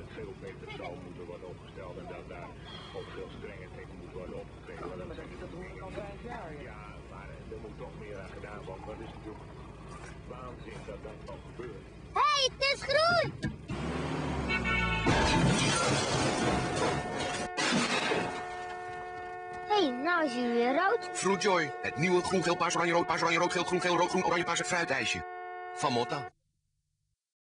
het veel beter zou moeten worden opgesteld en dat daar ook veel strenger tegen moet worden opgetreden. Ja, maar dat hoor ik al 5 jaar. Ja, maar er moet toch meer aan gedaan worden. Dat is natuurlijk waanzin dat dat nog gebeurt. Hé, hey, het is groen! Hé, hey, nou is hij weer rood. Fruitjoy, het nieuwe groen, geel, paars, oranje, rood, geel, groen, geel, rood, groen, oranje, paars fruitijsje. Van Motta.